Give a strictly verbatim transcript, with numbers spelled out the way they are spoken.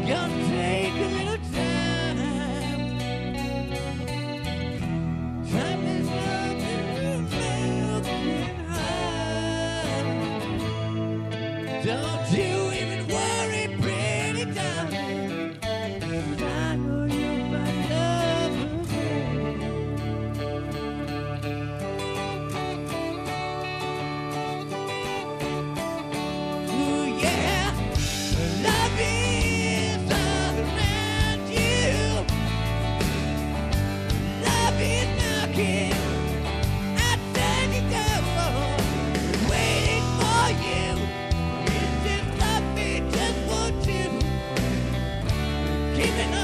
Gonna take a little time. Time is nothing looking high. Don't you even worry, pretty darling. I know you'll find love again. Ooh, yeah. Love is all around you. Love is knocking outside the door, waiting for you. Is this love me just for you? Keeping on.